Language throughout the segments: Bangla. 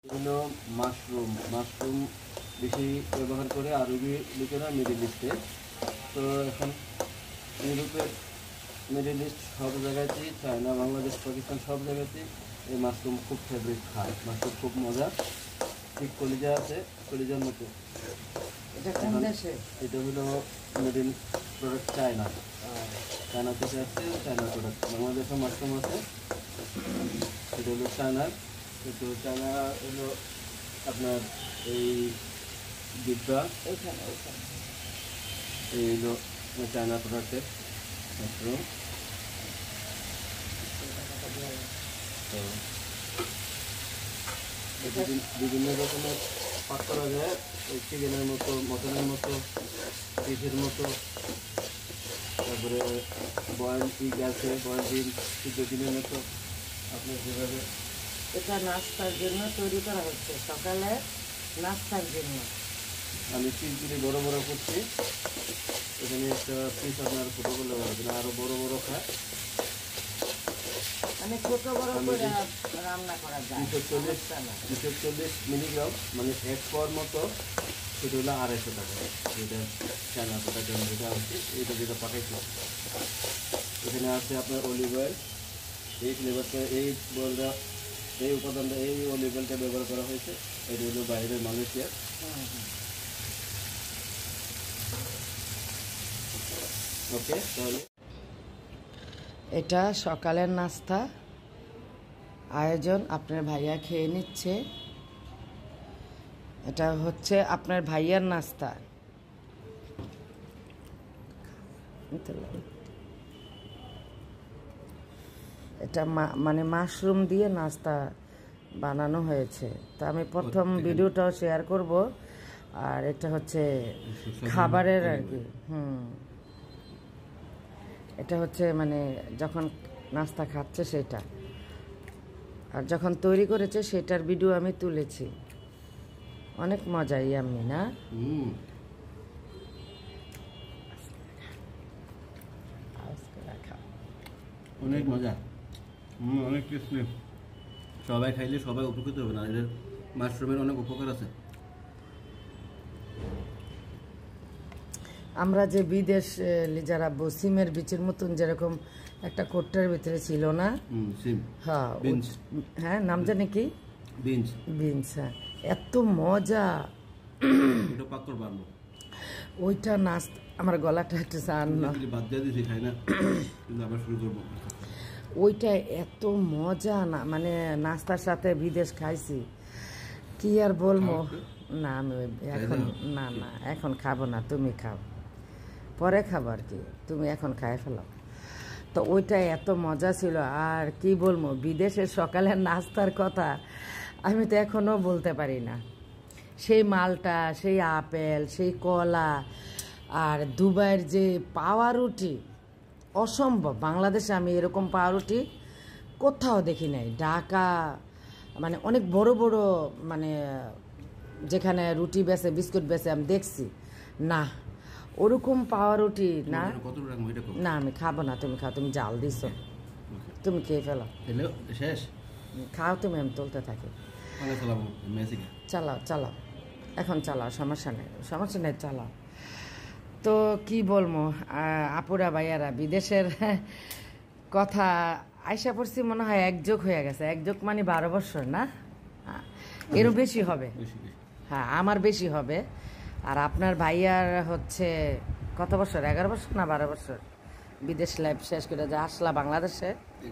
হলো মাশরুম মাশরুম বেশি ব্যবহার করে আরবি লোকেরা মিডল ইস্টে। তো এখন ইউরোপের মিডল ইস্ট সব জায়গাতেই, চায়না, বাংলাদেশ, পাকিস্তান সব জায়গাতেই এই মাশরুম খুব ফেভারিট খায়। মাশরুম খুব মজা, ঠিক কলিজা আছে, কলিজার মতো। এটা হলো মিডল প্রোডাক্ট চায়না, চায়না থেকে আসছে, চায়না প্রোডাক্ট। বাংলাদেশের মাশরুম আছে, এটা হলো চায়নার। কিন্তু চায়না হলো আপনার এই ডিব্বা, এই হলো চায়না প্রোডাক্টের মাশরুম। তো বিভিন্ন রকমের পাক করা যায়, চিকেনের মতো, মটনের মতো, ফিশের মতো। তারপরে বয়েল পিগ আছে, বয়েল ডিম, সিদ্ধ ডিমের মতো। আপনার যেভাবে এটা নাস্তার জন্য তৈরি করা হচ্ছে, সকালে নাস্তার জন্য। আমি পিসগুলি বড় বড় করছি। এখানে একটা পিস আপনার ছোটো করলে পারবেন, আরও বড় বড় খায়। মানে ছোট বড় করে রান্না করা যায়। 240 মিলিগ্রাম, মানে 1 পাওয়ার মতো। সেটা হলো 250 টাকা। যেটা চায়না প্রোডাক্ট যেটা আছে, এটা যেটা পাঠাইছে। এখানে আছে আপনার অলিভ অয়েল। এই ফ্লেভারটা, এই বলটা, এই উপাদানটা, এই অলিভ অয়েলটা ব্যবহার করা হয়েছে। এটা হলো বাইরের মালয়েশিয়ার। ওকে, তাহলে এটা সকালের নাস্তা আয়োজন, আপনার ভাইয়া খেয়ে নিচ্ছে। এটা হচ্ছে আপনার ভাইয়ার নাস্তা। এটা মানে মাশরুম দিয়ে নাস্তা বানানো হয়েছে। তা আমি প্রথম ভিডিওটাও শেয়ার করব। আর এটা হচ্ছে খাবারের আর কি। এটা হচ্ছে মানে যখন নাস্তা খাচ্ছে সেটা, আর যখন তৈরি করেছে সেটার ভিডিও আমি তুলেছি। অনেক মজা, ইয়াম্মি না? অনেক মজা, অনেক টেস্টি। সবাই খাইলে সবাই উপকৃত হবে না। এদের মাশরুমের অনেক উপকার আছে। আমরা যে বিদেশ যারা সিমের বীজের মতন যেরকম একটা কোট্টার ভিতরে ছিল না? হ্যাঁ, নাম জানি কি? বিনস। হ্যাঁ, এত মজা। ওইটা নাস্তা, আমার গলাটা একটু চান না, ওইটা এত মজা না, মানে নাস্তার সাথে বিদেশ খাইছি, কি আর বলবো। না আমি এখন না এখন খাবো না, তুমি খাও, পরে খাবো আর কি, তুমি এখন খাই ফেলো। তো ওইটা এত মজা ছিল। আর কি বলবো, বিদেশের সকালের নাস্তার কথা আমি তো এখনও বলতে পারি না। সেই মালটা, সেই আপেল, সেই কলা, আর দুবাইয়ের যে পাউরুটি, অসম্ভব। বাংলাদেশে আমি এরকম পাউরুটি কোথাও দেখি নাই। ঢাকা মানে অনেক বড় বড়, মানে যেখানে রুটি বেচে, বিস্কুট বেচে আমি দেখছি, না ওরকম পাউরুটি না। না আমি খাবো না, তুমি খাও, তুমি জাল দিছো, তুমি খেয়ে ফেলো, শেষ খাও তুমি, আমি তুলতে থাকি। চালাও চালাও, এখন চালাও, সমস্যা নেই, চালাও। তো কি বলবো, আপুরা ভাইয়ারা, বিদেশের কথা আইসা পড়ছি মনে হয় 1 যোগ হয়ে গেছে। 1 যোগ মানে 12 বছর না, এরও বেশি হবে। হ্যাঁ, আমার বেশি হবে। আর আপনার ভাইয়ার হচ্ছে কত বছর, 11 বছর না 12 বছর বিদেশ লাইফ শেষ করে যে আসলা বাংলাদেশে?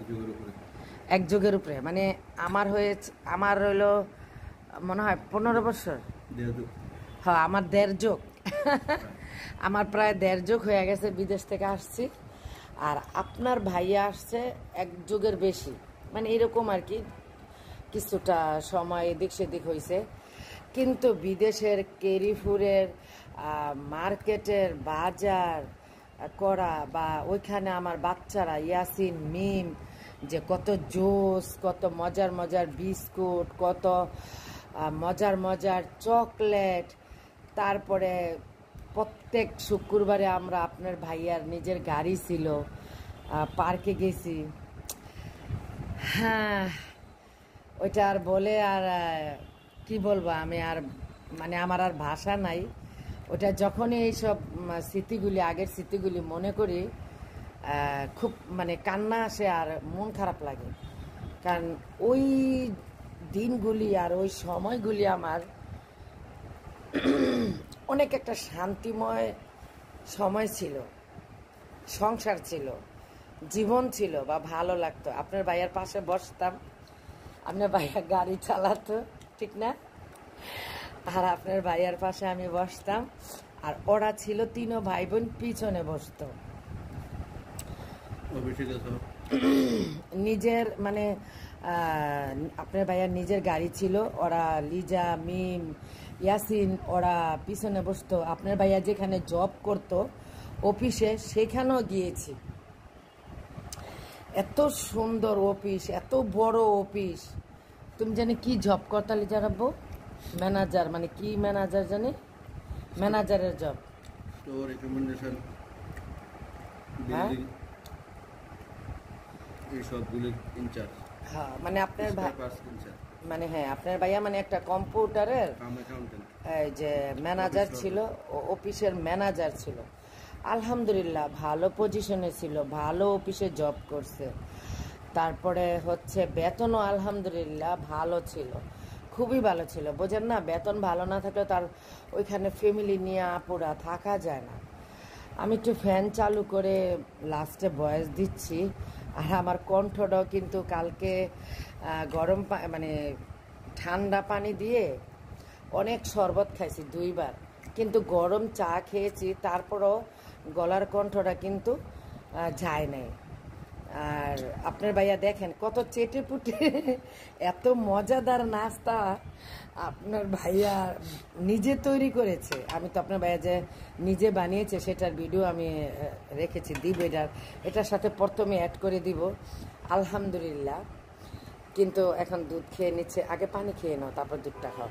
1 যুগের উপরে। মানে আমার হয়েছে, আমার হইলো মনে হয় 15 বছর। হ্যাঁ, আমার 1.5 যোগ আমার প্রায় 1.5 যোগ হয়ে গেছে বিদেশ থেকে আসছি। আর আপনার ভাইয়া আসছে 1 যুগের বেশি, মানে এরকম আর কি, কিছুটা সময় এদিক সেদিক হয়েছে। কিন্তু বিদেশের কেরিফুরের মার্কেটের বাজার করা, বা ওইখানে আমার বাচ্চারা ইয়াসিন, মিম, যে কত জোস, কত মজার মজার বিস্কুট, কত মজার মজার চকলেট। তারপরে প্রত্যেক শুক্রবারে আমরা, আপনার ভাইয়ার নিজের গাড়ি ছিল, পার্কে গেছি। হ্যাঁ, ওইটা আর বলে আর কি বলবো, আমি আর মানে আমার আর ভাষা নাই। ওটা যখনই এইসব স্মৃতিগুলি, আগের স্মৃতিগুলি মনে করি, খুব মানে কান্না আসে আর মন খারাপ লাগে। কারণ ওই দিনগুলি আর ওই সময়গুলি আমার অনেক একটা শান্তিময় সময় ছিল, সংসার ছিল, জীবন ছিল, বা ভালো লাগতো। আপনার ভাইয়ার পাশে বসতাম, আপনার ভাইয়া গাড়ি চালাতো, ঠিক না? আর আপনার ভাইয়ার পাশে আমি বসতাম, আর ওরা ছিল তিনও ভাই বোন পিছনে বসতো। নিজের মানে আপনার ভাইয়ার নিজের গাড়ি ছিল, ওরা লিজা, মিম, ইয়াসিন ওরা পিছনে বসতো। আপনার ভাইয়া যেখানে জব করতো অফিসে, সেখানেও গিয়েছি। এত সুন্দর অফিস, এত বড় অফিস। তুমি জানি কি জব করতা লিজা রাব্বু? ম্যানেজার, মানে কি ম্যানেজার জানি? ম্যানেজারের জব। স্টোর রিকমেন্ডেশন, হ্যাঁ, বিল্ডিং, এই সবগুলোর ইনচার্জ। হ্যাঁ, মানে আপনার ভাই, ইনচার্জ মানে হ্যাঁ, আপনার ভাইয়া মানে একটা কম্পিউটারের অ্যাকাউন্টেন্ট, এই যে ম্যানেজার ছিল, অফিসের ম্যানেজার ছিল। আলহামদুলিল্লাহ ভালো পজিশনে ছিল, ভালো অফিসে জব করছে। তারপরে হচ্ছে বেতনও আলহামদুলিল্লাহ ভালো ছিল, খুবই ভালো ছিল। বোঝেন না, বেতন ভালো না থাকলে তার ওইখানে ফ্যামিলি নিয়ে আপুরা থাকা যায় না। আমি একটু ফ্যান চালু করে লাস্টে ভয়েস দিচ্ছি, আর আমার কণ্ঠটাও কিন্তু কালকে গরম মানে ঠান্ডা পানি দিয়ে অনেক শরবত খাইছি 2বার, কিন্তু গরম চা খেয়েছি, তারপরও গলার কণ্ঠটা কিন্তু যায় নাই। আর আপনার ভাইয়া দেখেন কত চেটে পুটে, এত মজাদার নাস্তা আপনার ভাইয়া নিজে তৈরি করেছে। আমি তো আপনার ভাইয়া যে নিজে বানিয়েছে সেটার ভিডিও আমি রেখেছি, দিব এটার সাথে প্রথমে অ্যাড করে দিব। আলহামদুলিল্লাহ। কিন্তু এখন দুধ খেয়ে নিচ্ছে, আগে পানি খেয়ে নাও তারপর দুধটা খাও।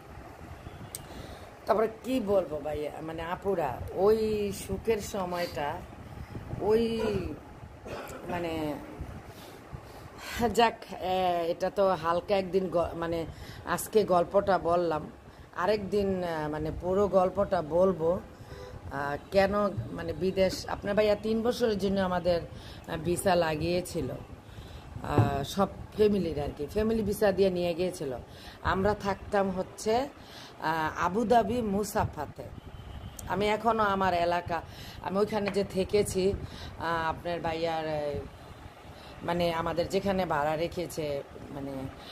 তারপরে কি বলবো ভাইয়া, মানে আপুরা, ওই সুখের সময়টা, ওই মানে যাক, এটা তো হালকা একদিন মানে আজকে গল্পটা বললাম, আরেকদিন মানে পুরো গল্পটা বলবো। কেন মানে বিদেশ, আপনার ভাইয়া 3 বছরের জন্য আমাদের ভিসা লাগিয়েছিল, সব ফ্যামিলির আর কি, ফ্যামিলি ভিসা দিয়ে নিয়ে গিয়েছিল। আমরা থাকতাম হচ্ছে আবুধাবি মুসাফাতে। আমি এখনও আমার এলাকা, আমি ওইখানে যে থেকেছি, আপনার ভাইয়ার মানে আমাদের যেখানে ভাড়া রেখেছে, মানে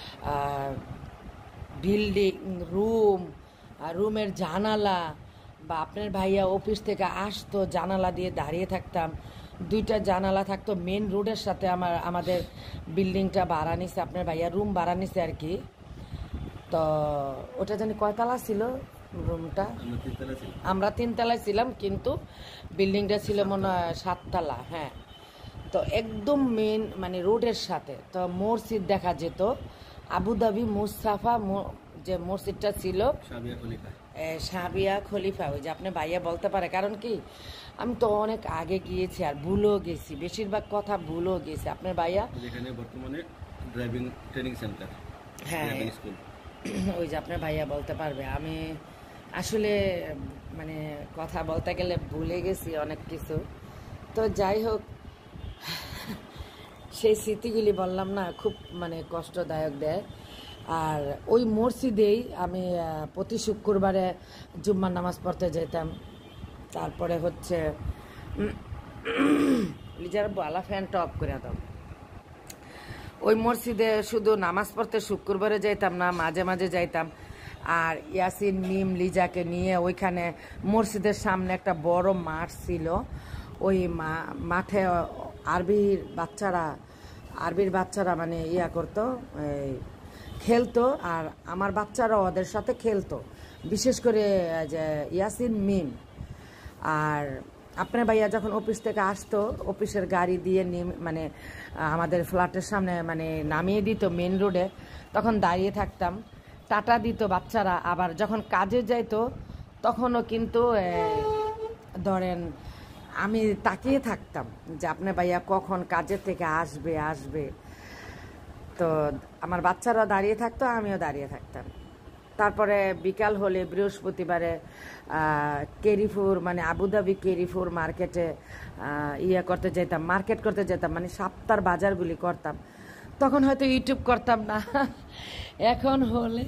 বিল্ডিং, রুমের জানালা, বা আপনার ভাইয়া অফিস থেকে আসতো, জানালা দিয়ে দাঁড়িয়ে থাকতাম। 2টা জানালা থাকতো মেন রোডের সাথে। আমাদের বিল্ডিংটা ভাড়া নিছে, আপনার ভাইয়া রুম ভাড়া নিছে আর কি। তো ওটা জানি কয়তলা ছিল রুমটা? আমরা 3 তলায় ছিলাম, কিন্তু বিল্ডিংটা ছিল মনে হয় 7 তলা। হ্যাঁ, তো একদম মেন মানে রোডের সাথে। তো মসজিদ দেখা যেত, আবুধাবি মুস্তাফা যে মসজিদটা ছিল, সাবিয়া খলিফা, ওই যে আপনি ভাইয়া বলতে পারে। কারণ কি, আমি তো অনেক আগে গিয়েছি আর ভুলেও গেছি, বেশিরভাগ কথা ভুলেও গেছি। আপনার ভাইয়া যেখানে বর্তমানে ড্রাইভিং ট্রেনিং সেন্টার, হ্যাঁ, ওই যে আপনার ভাইয়া বলতে পারবে। আমি আসলে মানে কথা বলতে গেলে ভুলে গেছি অনেক কিছু। তো যাই হোক, সেই স্মৃতিগুলি বললাম না, খুব মানে কষ্টদায়ক দেয়। আর ওই মসজিদেই আমি প্রতি শুক্রবারে জুম্মার নামাজ পড়তে যেতাম। তারপরে হচ্ছে লিজার আলা ফ্যানটা অফ করে দাও। ওই মসজিদে শুধু নামাজ পড়তে শুক্রবারে যাইতাম না, মাঝে মাঝে যাইতাম। আর ইয়াসিন, মিম, লিজাকে নিয়ে ওইখানে মসজিদের সামনে একটা বড় মাঠ ছিল, ওই মাঠে আরবির বাচ্চারা মানে ইয়া করতো, খেলতো। আর আমার বাচ্চারা ওদের সাথে খেলতো, বিশেষ করে যে ইয়াসিন, মিম। আর আপনার ভাইয়া যখন অফিস থেকে আসতো, অফিসের গাড়ি দিয়ে মানে আমাদের ফ্ল্যাটের সামনে মানে নামিয়ে দিত মেন রোডে, তখন দাঁড়িয়ে থাকতাম, টাটা দিত বাচ্চারা। আবার যখন কাজে যাইতো তখনও কিন্তু ধরেন আমি তাকিয়ে থাকতাম যে আপনার ভাইয়া কখন কাজের থেকে আসবে। তো আমার বাচ্চারা দাঁড়িয়ে থাকতো, আমিও দাঁড়িয়ে থাকতাম। তারপরে বিকাল হলে বৃহস্পতিবারে কেরিফুর মানে আবুধাবি কেরিফুর মার্কেটে করতে যেতাম, মার্কেট করতে যেতাম, মানে সপ্তাহের বাজারগুলি করতাম। তখন হয়তো ইউটিউব করতাম না। এখন হলে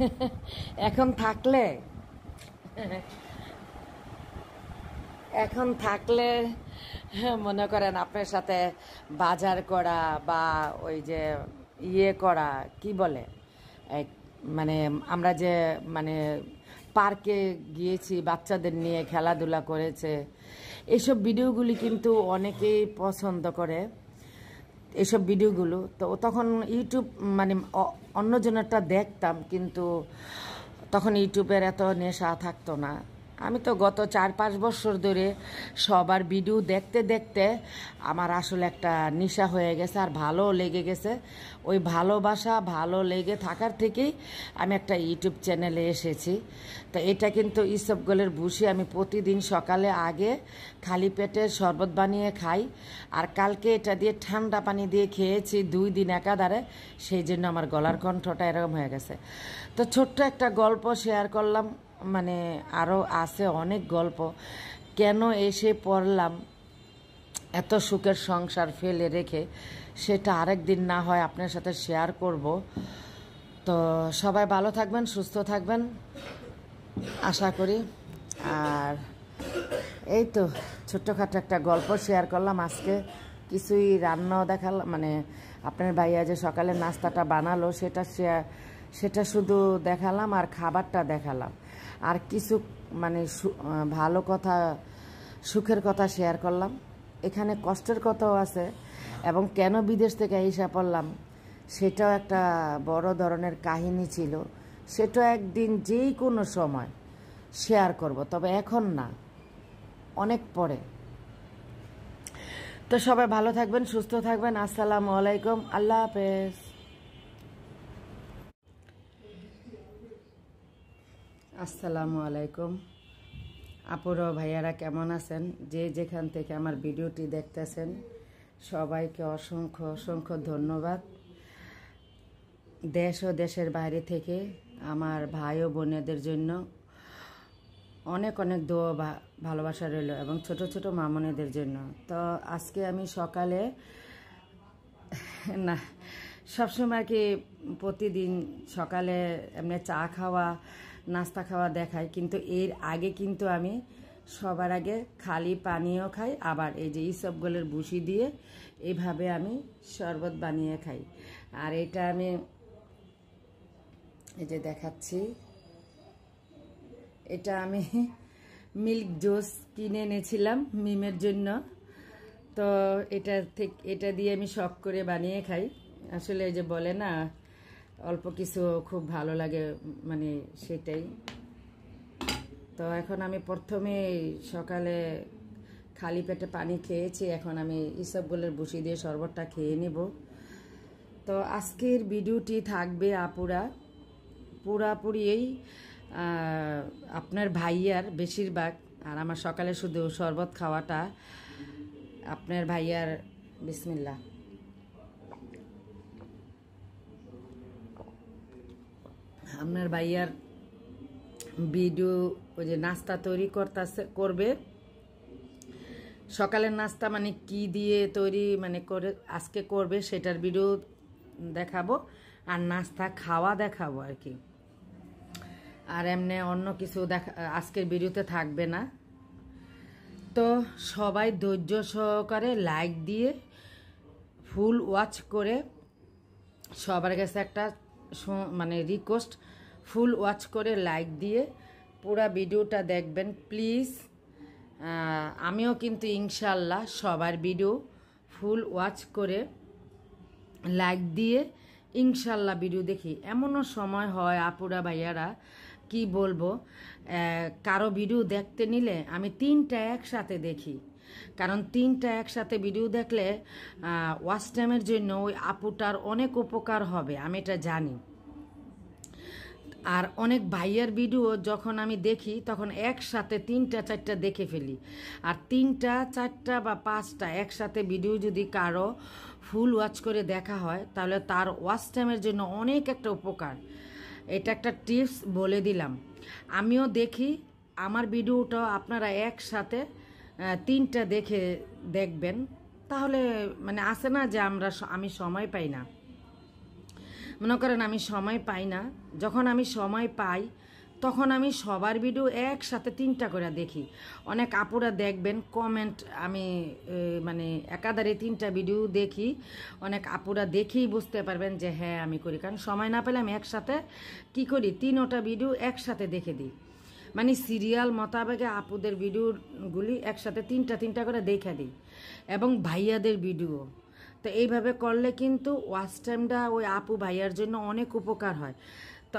এখন থাকলে মনে করেন আপনার সাথে বাজার করা বা ওই যে করা কি বলে মানে আমরা যে মানে পার্কে গিয়েছি বাচ্চাদের নিয়ে খেলাধুলা করেছে, এইসব ভিডিওগুলি কিন্তু অনেকেই পছন্দ করে এইসব ভিডিওগুলো। তো তখন ইউটিউব মানে অন্যজনেরটা দেখতাম, কিন্তু তখন ইউটিউবের এত নেশা থাকতো না। আমি তো গত 4-5 বছর ধরে সবার ভিডিও দেখতে দেখতে আমার আসলে একটা নেশা হয়ে গেছে, আর ভালো লেগে গেছে। ওই ভালোবাসা ভালো লেগে থাকার থেকেই আমি একটা ইউটিউব চ্যানেলে এসেছি। তো এটা কিন্তু ইসবগুলের ভুসি আমি প্রতিদিন সকালে আগে খালি পেটে শরবত বানিয়ে খাই, আর কালকে এটা দিয়ে ঠান্ডা পানি দিয়ে খেয়েছি 2 দিন একাধারে, সেই জন্য আমার গলার কণ্ঠটা এরকম হয়ে গেছে। তো ছোট্ট একটা গল্প শেয়ার করলাম, মানে আরও আছে অনেক গল্প। কেন এসে পড়লাম এত সুখের সংসার ফেলে রেখে, সেটা আরেক দিন না হয় আপনার সাথে শেয়ার করব। তো সবাই ভালো থাকবেন, সুস্থ থাকবেন আশা করি। আর এই তো ছোট্টখাটো একটা গল্প শেয়ার করলাম আজকে। কিছুই রান্নাও দেখালাম, মানে আপনার ভাইয়া যে সকালে নাস্তাটা বানালো সেটা শুধু দেখালাম, আর খাবারটা দেখালাম। আর কিছু মানে ভালো কথা, সুখের কথা শেয়ার করলাম। এখানে কষ্টের কথাও আছে, এবং কেন বিদেশ থেকে এসে পড়লাম সেটাও একটা বড় ধরনের কাহিনী ছিল। সেটা একদিন যেই কোনো সময় শেয়ার করব, তবে এখন না, অনেক পরে। তো সবাই ভালো থাকবেন, সুস্থ থাকবেন। আসসালামু আলাইকুম, আল্লাহ হাফেজ। আসসালামু আলাইকুম আপুরা ভাইয়ারা, কেমন আছেন? যে যেখান থেকে আমার ভিডিওটি দেখতেছেন সবাইকে অসংখ্য অসংখ্য ধন্যবাদ। দেশ ও দেশের বাইরে থেকে আমার ভাই ও বোনেদের জন্য অনেক অনেক দোয়া ভালোবাসা রইল, এবং ছোট ছোট মামনেদের জন্য। তো আজকে আমি সকালে না, সবসময় আর কি প্রতিদিন সকালে এমনি চা খাওয়া নাস্তা খাওয়া দেখাই, কিন্তু এর আগে কিন্তু আমি সবার আগে খালি পানীয় খাই, আবার এই যে ইসবগুলের ভুসি দিয়ে এইভাবে আমি শরবত বানিয়ে খাই। আর এটা আমি এই যে দেখাচ্ছি, এটা আমি মিল্ক জুস কিনে এনেছিলাম মিমের জন্য। তো এটা দিয়ে আমি শখ করে বানিয়ে খাই। আসলে এই যে বলে না, অল্প কিছু খুব ভালো লাগে, মানে সেটাই। তো এখন আমি প্রথমে সকালে খালি পেটে পানি খেয়েছি, এখন আমি ইসবগুলের ভুসি দিয়ে শরবতটা খেয়ে নিব। তো আজকের ভিডিওটি থাকবে আপুরা পুরাপুরি আপনার ভাইয়ার বেশিরভাগ, আর আমার সকালে শুধু শরবত খাওয়াটা আপনার ভাইয়ার। বিসমিল্লাহ। আপনার ভাইয়ার ভিডিও ওই যে নাস্তা তৈরি করবে, সকালের নাস্তা মানে কি দিয়ে তৈরি মানে করে আজকে করবে সেটার ভিডিও দেখাবো, আর নাস্তা খাওয়া দেখাবো আর কি। আর এমনি অন্য কিছু আজকের ভিডিওতে থাকবে না। তো সবাই ধৈর্য সহকারে লাইক দিয়ে ফুল ওয়াচ করে, সবার কাছে একটা মানে রিকোয়েস্ট, ফুল ওয়াচ করে লাইক দিয়ে পুরা ভিডিওটা দেখবেন প্লিজ। আমিও কিন্তু ইনশাল্লাহ সবার ভিডিও ফুল ওয়াচ করে লাইক দিয়ে ইনশাল্লাহ ভিডিও দেখি। এমনও সময় হয় আপুরা ভাইয়ারা, কি বলবো, কারো ভিডিও দেখতে নিলে আমি 3টা একসাথে দেখি, কারণ 3টা একসাথে ভিডিও দেখলে ওয়াচ টাইমের জন্য ওই আপুটার অনেক উপকার হবে, আমি এটা জানি। আর অনেক ভাইয়ার ভিডিও যখন আমি দেখি তখন একসাথে 3টা 4টা দেখে ফেলি। আর 3টা 4টা বা 5টা একসাথে ভিডিও যদি কারো ফুল ওয়াচ করে দেখা হয়, তাহলে তার ওয়াচ টাইমের জন্য অনেক একটা উপকার। এটা একটা টিপস বলে দিলাম। আমিও দেখি, আমার ভিডিওটা আপনারা একসাথে 3টা দেখবেন, তাহলে মানে আসে না যে আমি সময় পাই না। মনে করেন আমি সময় পাই না, যখন আমি সময় পাই তখন আমি সবার ভিডিও একসাথে 3টা করে দেখি। অনেক আপুরা দেখবেন কমেন্ট, আমি মানে একাধারে 3টা ভিডিও দেখি, অনেক আপুরা দেখেই বুঝতে পারবেন যে হ্যাঁ আমি করি। কারণ সময় না পেলে আমি একসাথে কি করি, 3টা ভিডিও একসাথে দেখে দিই, মানে সিরিয়াল মোতাবেকে আপুদের ভিডিওগুলি একসাথে 3টা করে দেখে দিই, এবং ভাইয়াদের ভিডিও। তো এইভাবে করলে কিন্তু ওয়াচ টাইমটা ওই আপু ভাইয়ার জন্য অনেক উপকার হয়। তো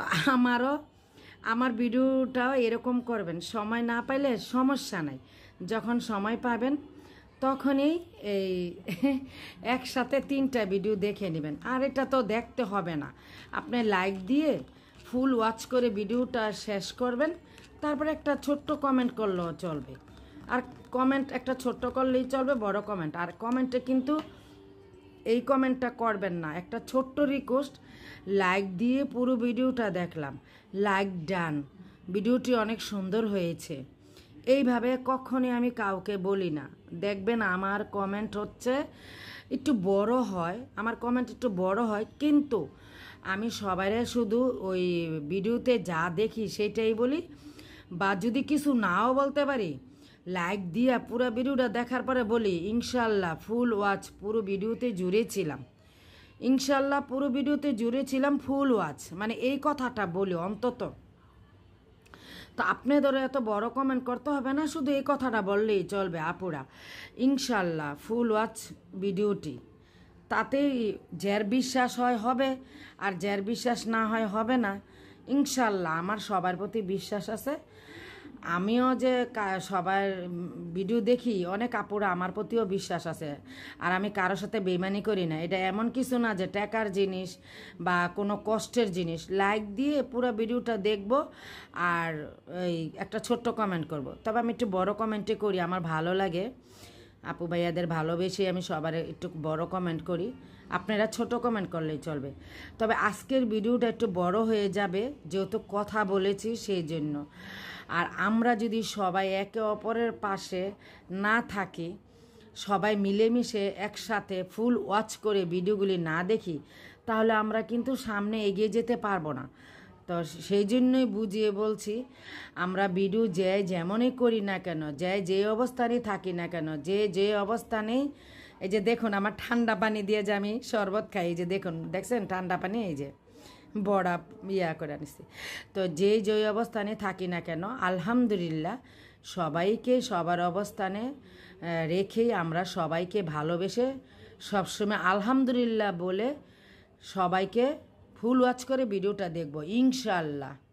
আমার ভিডিওটাও এরকম করবেন, সময় না পাইলে সমস্যা নাই, যখন সময় পাবেন তখনই এই একসাথে 3টা ভিডিও দেখে নেবেন। আর এটা তো দেখতে হবে না, আপনি লাইক দিয়ে ফুল ওয়াচ করে ভিডিওটা শেষ করবেন, তারপরে একটা ছোট্ট কমেন্ট করলেও চলবে। আর কমেন্ট একটা ছোট্ট করলেই চলবে, বড় কমেন্ট আর কমেন্টে কিন্তু এই কমেন্টটা করবেন না। একটা ছোট্ট রিকোয়েস্ট, লাইক দিয়ে পুরো ভিডিওটা দেখলাম, লাইক ডান, ভিডিওটি অনেক সুন্দর হয়েছে, এইভাবে কখনই আমি কাউকে বলি না। দেখবেন আমার কমেন্ট হচ্ছে একটু বড় হয়, আমার কমেন্ট একটু বড় হয়, কিন্তু আমি সবাইরে শুধু ওই ভিডিওতে যা দেখি সেটাই বলি, বা যদি কিছু নাও বলতে পারি লাইক দিয়া পুরো ভিডিওটা দেখার পরে বলি ইনশাল্লাহ ফুল ওয়াচ, পুরো ভিডিওতে জুড়েছিলাম, ইনশাল্লাহ পুরো ভিডিওতে জুড়েছিলাম ফুল ওয়াচ, মানে এই কথাটা বলি অন্তত। তো আপনাদের এত বড় কমেন্ট করতে হবে না, শুধু এই কথাটা বললেই চলবে আপুরা, ইনশাল্লাহ ফুল ওয়াচ ভিডিওটি। তাতেই যার বিশ্বাস হয় হবে, আর যার বিশ্বাস না হয় হবে না। ইনশাল্লাহ আমার সবার প্রতি বিশ্বাস আছে, আমিও যে সবার ভিডিও দেখি, অনেক আপুরা আমার প্রতিও বিশ্বাস আছে। আর আমি কারোর সাথে বেইমানি করি না, এটা এমন কিছু না যে টাকার জিনিস বা কোনো কষ্টের জিনিস। লাইক দিয়ে পুরো ভিডিওটা দেখব আর এই একটা ছোট্ট কমেন্ট করব। তবে আমি একটু বড় কমেন্টে করি, আমার ভালো লাগে, আপু ভাইয়াদের ভালোবেসে আমি সবার একটু বড় কমেন্ট করি, আপনারা ছোট কমেন্ট করলেই চলবে। তবে আজকের ভিডিওটা একটু বড় হয়ে যাবে, যেহেতু কথা বলেছি সেই জন্য। আর আমরা যদি সবাই একে অপরের পাশে না থাকি, সবাই মিলেমিশে একসাথে ফুল ওয়াচ করে ভিডিওগুলি না দেখি, তাহলে আমরা কিন্তু সামনে এগিয়ে যেতে পারবো না। তো সেই জন্যই বুঝিয়ে বলছি, আমরা ভিডিও যেমনই করি না কেন, যে অবস্থানেই থাকি না কেন, যে অবস্থানেই, এই যে দেখুন আমার ঠান্ডা পানি দিয়ে যে আমি শরবত খাই, এই যে দেখুন, দেখছেন ঠান্ডা পানি, এই যে বড়া করে আনিছি। তো যে অবস্থানে থাকি না কেন, আলহামদুলিল্লাহ সবাইকে সবার অবস্থানে রেখেই আমরা সবাইকে ভালোবেসে সবসময় আলহামদুলিল্লাহ বলে সবাইকে ফুল ওয়াচ করে ভিডিওটা দেখব ইনশাআল্লাহ।